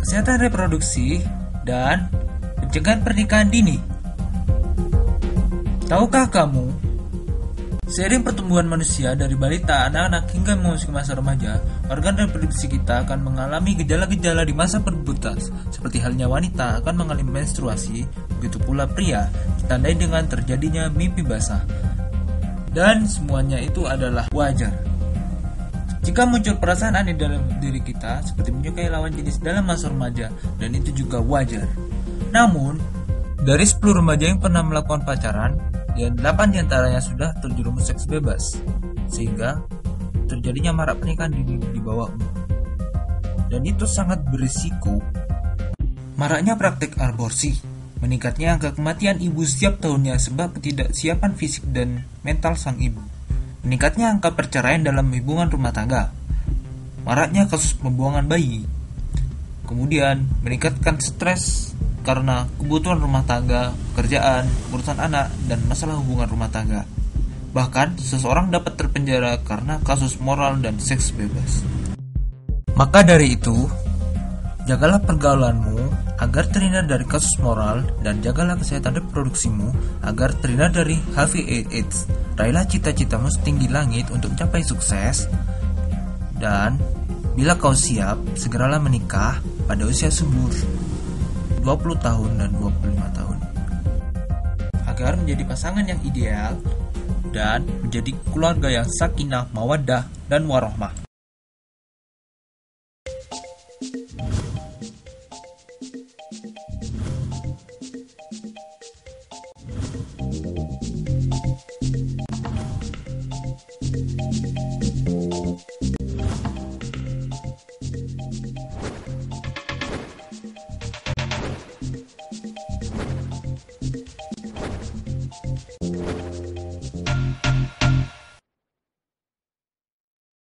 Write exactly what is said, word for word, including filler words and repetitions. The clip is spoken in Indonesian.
kesehatan reproduksi, dan pencegahan pernikahan dini. Tahukah kamu, seiring pertumbuhan manusia dari balita, anak-anak hingga memasuki masa remaja, organ reproduksi kita akan mengalami gejala-gejala di masa pubertas. Seperti halnya wanita akan mengalami menstruasi, begitu pula pria ditandai dengan terjadinya mimpi basah. Dan semuanya itu adalah wajar. Jika muncul perasaan aneh dalam diri kita, seperti menyukai lawan jenis dalam masa remaja, dan itu juga wajar. Namun, dari sepuluh remaja yang pernah melakukan pacaran, dan delapan diantaranya sudah terjerumus seks bebas, sehingga terjadinya marak pernikahan dini di bawah umur. Dan itu sangat berisiko. Maraknya praktik aborsi, meningkatnya angka kematian ibu setiap tahunnya sebab ketidaksiapan fisik dan mental sang ibu, meningkatnya angka perceraian dalam hubungan rumah tangga, maraknya kasus pembuangan bayi, kemudian meningkatkan stres karena kebutuhan rumah tangga, pekerjaan, urusan anak, dan masalah hubungan rumah tangga. Bahkan, seseorang dapat terpenjara karena kasus moral dan seks bebas. Maka dari itu, jagalah pergaulanmu agar terhindar dari kasus moral, dan jagalah kesehatan reproduksimu agar terhindar dari H I V AIDS. Raihlah cita-citamu setinggi langit untuk mencapai sukses, dan bila kau siap, segeralah menikah pada usia subur dua puluh tahun dan dua puluh lima tahun agar menjadi pasangan yang ideal dan menjadi keluarga yang sakinah, mawaddah, dan warahmah.